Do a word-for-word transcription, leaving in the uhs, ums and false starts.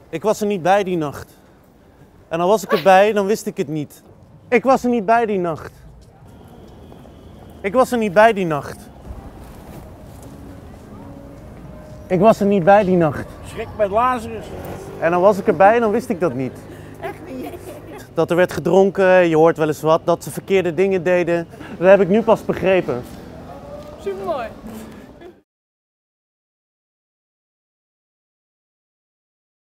Ik was er niet bij die nacht. En al was ik erbij, dan wist ik het niet. Ik was er niet bij die nacht. Ik was er niet bij die nacht. Ik was er niet bij die nacht. Schrik met Lazarus. En dan was ik erbij en dan wist ik dat niet. Echt niet. Dat er werd gedronken, je hoort wel eens wat, dat ze verkeerde dingen deden. Dat heb ik nu pas begrepen. Supermooi.